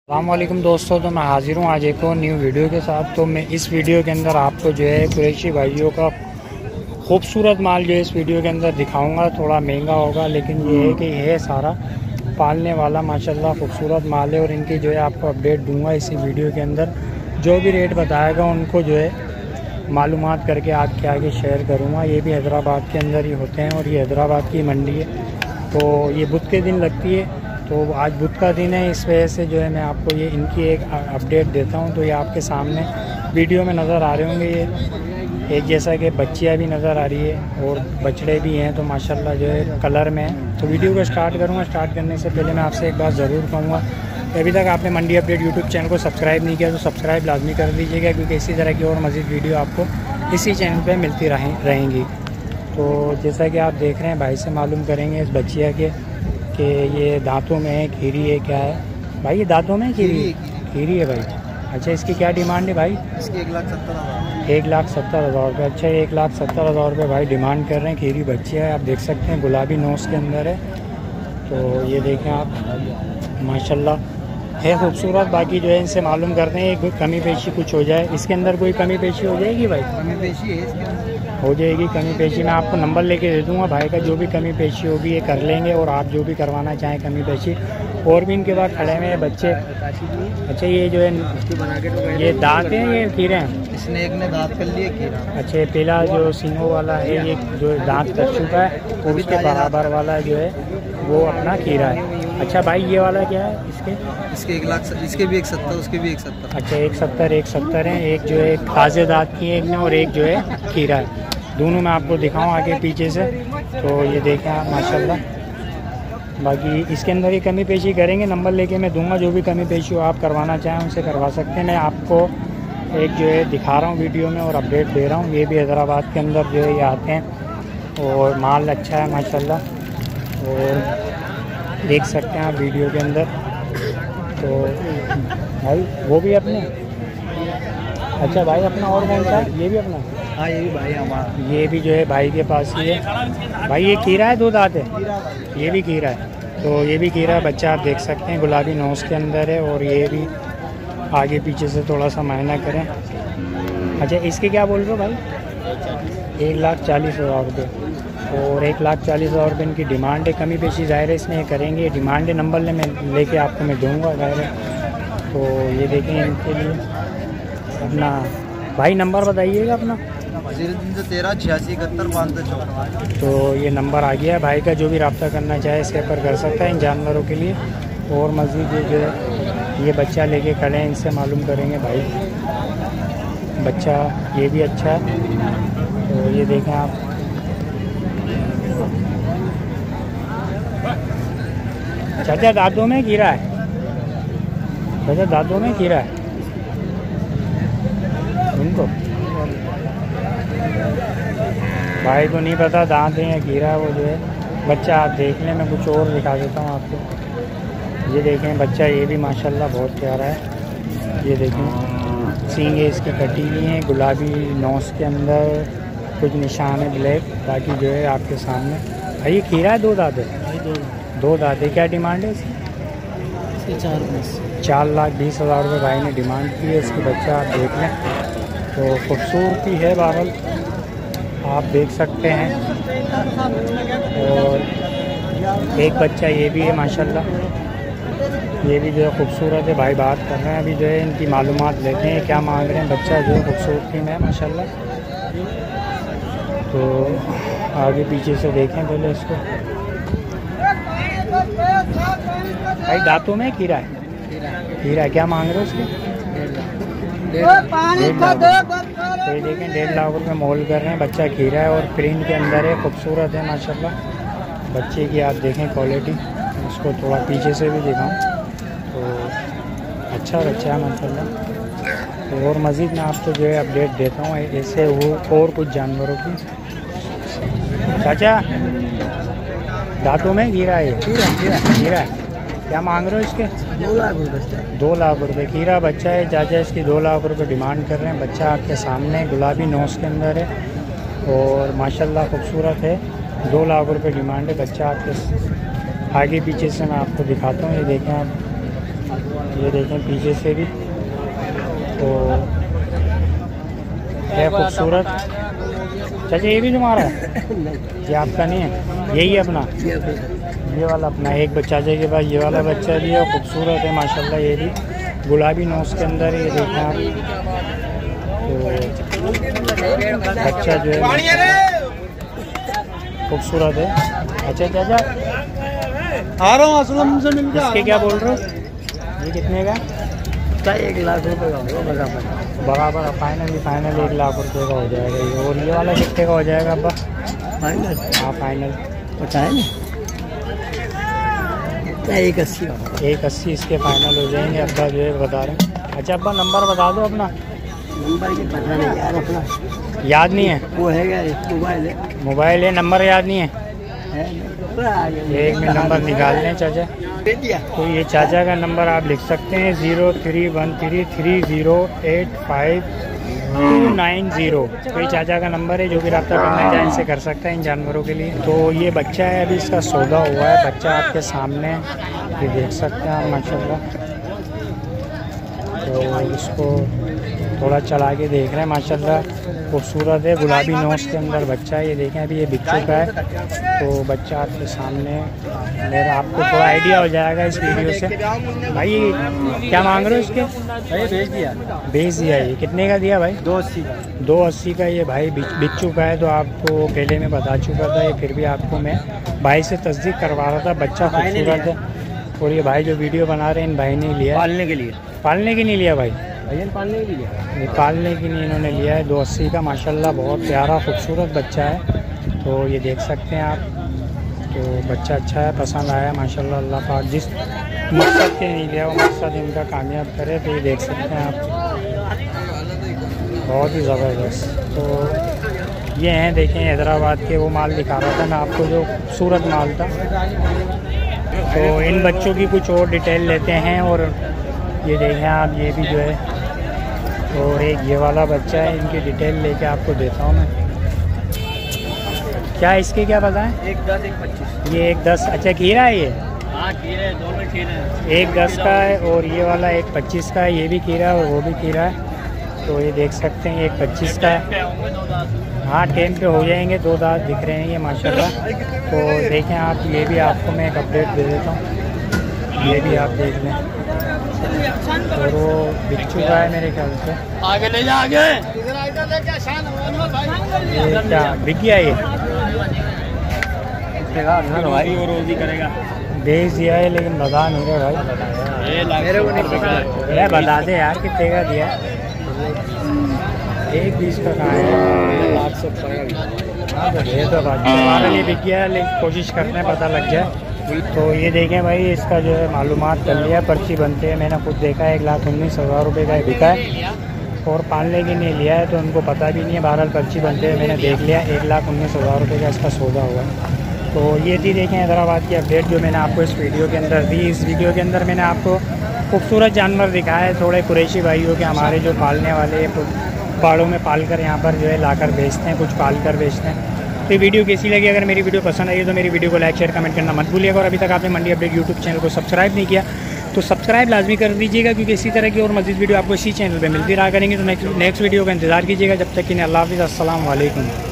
अस्सलामुअलैकुम दोस्तों, तो मैं हाज़िर हूँ आज एक और न्यू वीडियो के साथ। तो मैं इस वीडियो के अंदर आपको जो है कुरैशी भाइयों का खूबसूरत माल जो है इस वीडियो के अंदर दिखाऊंगा। थोड़ा महंगा होगा लेकिन ये है कि ये सारा पालने वाला माशाल्लाह खूबसूरत माल है और इनकी जो है आपको अपडेट दूंगा इसी वीडियो के अंदर। जो भी रेट बताएगा उनको जो है मालूमात करके आपके आगे शेयर करूँगा। ये भी हैदराबाद के अंदर ही होते हैं और ये हैदराबाद की मंडी है। तो ये बुध के दिन लगती है, तो आज बुध का दिन है, इस वजह से जो है मैं आपको ये इनकी एक अपडेट देता हूँ। तो ये आपके सामने वीडियो में नज़र आ रहे होंगे। ये एक जैसा कि बच्चियाँ भी नज़र आ रही है और बछड़े भी हैं, तो माशाल्लाह जो है कलर में है। तो वीडियो को स्टार्ट करूँगा। स्टार्ट करने से पहले मैं आपसे एक बात ज़रूर कहूँगा, अभी तक आपने मंडी अपडेट यूट्यूब चैनल को सब्सक्राइब नहीं किया तो सब्सक्राइब लाजमी कर दीजिएगा, क्योंकि इसी तरह की और मज़ीद वीडियो आपको इसी चैनल पर मिलती रहेंगी। तो जैसा कि आप देख रहे हैं, भाई से मालूम करेंगे इस बच्चिया के कि ये दांतों में है, खीरी है, क्या है भाई? ये दांतों में खीरी है भाई। अच्छा, इसकी क्या डिमांड है भाई? इसकी 1,70,000। 1,70,000 रुपये। अच्छा, 1,70,000 रुपये भाई डिमांड कर रहे हैं। खीरी बच्ची है, आप देख सकते हैं, गुलाबी नोस के अंदर है। तो ये देखें आप, माशाल्लाह है खूबसूरत। बाकी जो है इनसे मालूम करते हैं कोई कमी पेशी कुछ हो जाए, इसके अंदर कोई कमी पेशी हो जाएगी भाई? कमी पेशी है इसके अंदर, हो जाएगी कमी पेशी। मैं आपको नंबर लेके दे दूंगा भाई का, जो भी कमी पेशी होगी ये कर लेंगे। और आप जो भी करवाना चाहें कमी पेशी, और भी इनके बाद खड़े हुए बच्चे। अच्छा, ये जो है बना के ये दांत हैं, ये खीरे हैं? इसने एक ने दांत कर लिए खीरा। अच्छा, ये पहला जो सींगों वाला है ये जो दांत कर चुका है, और उसके बराबर वाला जो है वो अपना खीरा है। अच्छा भाई, ये वाला क्या है इसके 1 लाख, इसके भी 1,70,000, उसके भी 1,70,000। अच्छा, 1,70,000 है। एक जो है खाजे दांत की है एक ने, और एक जो है खीरा है। दोनों मैं आपको दिखाऊं आगे पीछे से। तो ये देखें आप माशाल्लाह। बाकी इसके अंदर ही कमी पेशी करेंगे, नंबर लेके मैं दूंगा। जो भी कमी पेशी हो आप करवाना चाहें उनसे करवा सकते हैं। मैं आपको एक जो है दिखा रहा हूँ वीडियो में और अपडेट दे रहा हूँ। ये भी हैदराबाद के अंदर जो है ये आते हैं और माल अच्छा है माशाल्लाह, और देख सकते हैं आप वीडियो के अंदर। तो भाई वो भी अपने, अच्छा भाई अपना और कौन सा है? ये भी अपना? हाँ, ये भी भाई हमारा। ये भी जो है भाई के पास ही है। भाई ये खीरा है, 2 दांत है? ये भी खीरा है। तो ये भी खीरा बच्चा आप देख सकते हैं, गुलाबी नोस के अंदर है। और ये भी आगे पीछे से थोड़ा सा मायना करें। अच्छा, इसके क्या बोल रहे हो भाई? 1,40,000 रुपये। और 1,40,000 रुपये इनकी डिमांड है। कमी पेशी ज़ाहिर है इसमें करेंगे, डिमांड है। नंबर लेके आपको मैं दूँगा ज़ाहिर है। तो ये देखें इनके लिए अपना भाई नंबर बताइएगा अपना। 013 86 71 514। तो ये नंबर आ गया है भाई का, जो भी रब्ता करना चाहे इसके पर कर सकता है इन जानवरों के लिए। और मज़ीद ये जो है ये बच्चा लेके खड़े हैं, इनसे मालूम करेंगे भाई। बच्चा ये भी अच्छा है। तो ये देखें आप, चाचा दांतों में कीड़ा है? चाचा दांतों में कीड़ा है उनको? भाई को नहीं पता दांत है या कीड़ा है वो जो है। बच्चा आप देख लें, मैं कुछ और दिखा देता हूँ आपको। ये देखें बच्चा, ये भी माशाल्लाह बहुत प्यारा है। ये देखें सींगे इसकी कटी हुई हैं, गुलाबी नोस के अंदर कुछ निशान है ब्लैक। बाकी जो है आपके सामने भाई ये खीरा है, 2 दांत है? 2 दांत है। क्या डिमांड है इसकी? 4,20,000 रुपये भाई ने डिमांड की है इसकी। बच्चा आप देख लें, तो खूबसूरती है बहरहाल, आप देख सकते हैं। और एक बच्चा ये भी है माशाल्लाह, ये भी जो है खूबसूरत है। भाई बात कर रहे हैं, अभी जो है इनकी मालूमात लेते हैं क्या मांग रहे हैं। बच्चा जो है खूबसूरती में है माशाल्लाह। तो आगे पीछे से देखें पहले इसको। भाई दांतों में खीरा है? खीरा क्या मांग रहे हो उसके? 1,50,000। तो ये देखें 1,50,000 रुपये मोल कर रहे हैं। बच्चा खीरा है और प्रिंट के अंदर है, खूबसूरत है माशाल्लाह। बच्चे की आप देखें क्वालिटी, उसको थोड़ा पीछे से भी दिखाऊं तो अच्छा बच्चा है माशाल्लाह। और मज़ीद मैं आपको जो है अपडेट देता हूँ ऐसे वो और कुछ जानवरों की। चाचा दांतों में खीरा है? खीरा है। क्या मांग रहे हो इसके? 2 लाख रुपये। 2 लाख रुपये। खीरा बच्चा है चाचा, इसकी 2 लाख रुपये डिमांड कर रहे हैं। बच्चा आपके सामने गुलाबी नोस के अंदर है और माशाल्लाह खूबसूरत है। 2 लाख रुपये डिमांड है। बच्चा आपके आगे पीछे से मैं आपको दिखाता हूँ। ये देखें आप, ये देखें पीछे से भी तो है खूबसूरत। चाचा ये भी तुम्हारा है? ये आपका नहीं है, यही है अपना? ये वाला अपना। एक चाचा के पास ये वाला बच्चा भी है, खूबसूरत है माशाल्लाह। ये भी गुलाबी नोज के अंदर, ये देखें आप। तो बच्चा जो है खूबसूरत है। अच्छा चाचा आ रहा हूँ असलम से मिल इसके क्या बोल रहे हो? ये कितने का? 1 लाख रुपए का होगा बराबर फाइनल 1 लाख रुपए का हो जाएगा ये। और ये वाला कितने का हो जाएगा अब्बा? फाइनल? हाँ फाइनल बताए ना 180 का। 180 इसके फाइनल हो जाएंगे अब्बा जो है बता रहे हैं। अच्छा अब्बा नंबर बता दो अपना। नंबर की पता नहीं यार, अपना याद नहीं है? वो है क्या मोबाइल है, नंबर याद नहीं है? एक में नंबर निकाल लें चाचा। तो ये चाचा का नंबर आप लिख सकते हैं 0313308590। तो ये चाचा का नंबर है, जो भी रब्ता करना चाहे इनसे कर सकता है इन जानवरों के लिए। तो ये बच्चा है, अभी इसका सौदा हुआ है। बच्चा आपके सामने ये देख सकते हैं आप माशाल्लाह। तो इसको थोड़ा चला के देख रहे हैं माशाल्लाह, खूबसूरत है। गुलाबी नोज के अंदर बच्चा है, ये देखें अभी ये बिक चुका है। तो बच्चा आपके सामने, मेरा आपको थोड़ा आइडिया हो जाएगा इस वीडियो से। भाई क्या मांग रहे हो इसके? भाई भेज दिया। ये कितने का दिया भाई? 280 का। 280 का ये भाई बिक चुका है। तो आपको पहले मैं बता चुका था, ये फिर भी आपको मैं भाई से तस्दीक करवा रहा था। बच्चा खूबसूरत है। और ये भाई जो वीडियो बना रहे हैं इन भाई ने लिया पालने के लिए। पालने की नहीं लिया भाई? भैया पालने के लिए ये पालने की नहीं इन्होंने लिया है। 280 का माशाल्लाह, बहुत प्यारा खूबसूरत बच्चा है। तो ये देख सकते हैं आप। तो बच्चा अच्छा है, पसंद आया माशाल्लाह। अल्लाह पाक जिस मकसद के नहीं लिया वो मकसद इनका कामयाब करे। तो ये देख सकते हैं आप, बहुत ही ज़बरदस्त। तो ये हैं, देखें हैदराबाद के वो माल दिखा रहा था मैं आपको, जो खूबसूरत माल था। तो इन बच्चों की कुछ और डिटेल लेते हैं। और ये देखें आप, ये भी जो है। और एक ये वाला बच्चा है, इनकी डिटेल लेके आपको देता हूँ मैं। क्या इसके क्या बताएं? 110 125। ये 110। अच्छा खीरा है ये? हाँ खीरे, दोनों खीरे हैं। 110 का है और ये वाला 125 का है। ये भी खीरा है और वो भी खीरा है। तो ये देख सकते हैं 125 का है। हाँ टाइम पे हो जाएंगे, 2 दांत दिख रहे हैं ये माशाल्लाह। तो देखें आप, ये भी आपको मैं एक अपडेट दे देता हूँ, ये भी आप देख लें। और वो बिक चुका है मेरे ख्याल से। आगे ले जा आगे। ये क्या बिक गया ये? भाई वो रोज ही करेगा। बेच दिया है लेकिन बता नहीं रहे भाई। मेरे को नहीं पता है, बता दे यार कितने का दिया? 120 का कहाँ है? 800 ये तो बात हमारे लिए बिक गया है, लेकिन कोशिश करते हैं पता लग जाए। तो ये देखें भाई, इसका जो है मालूमात कर लिया, पर्ची बनते हैं, मैंने खुद देखा है। 1,19,000 रुपये का बिका है। और पालने के लिए लिया है तो उनको पता भी नहीं है। बहरहाल पर्ची बनते हैं, मैंने देख लिया। 1,19,000 रुपये का इसका सौदा हुआ है। तो ये थी देखें हैदराबाद की अपडेट जो मैंने आपको इस वीडियो के अंदर दी। इस वीडियो के अंदर मैंने आपको खूबसूरत जानवर दिखाए, थोड़े कुरैशी भाइयों के हमारे जो पालने वाले पहाड़ों में पाल कर यहाँ पर जो है लाकर बेचते हैं, कुछ पाल कर बेचते हैं। तो ये वीडियो कैसी लगी? अगर मेरी वीडियो पसंद आई तो मेरी वीडियो को लाइक शेयर कमेंट करना मत भूलिएगा। और अभी तक आपने मंडी अपडेट यूट्यूब चैनल को सब्सक्राइब नहीं किया तो सब्सक्राइब लाजमी कर दीजिएगा, क्योंकि इसी तरह की और मज़ीद वीडियो आपको इसी चैनल पे मिलती रहा करेंगे। तो नेक्स्ट वीडियो का इंतजार कीजिएगा। जब तक कि अल्लाह हाफ़िज़, अस्सलाम वालेकुम।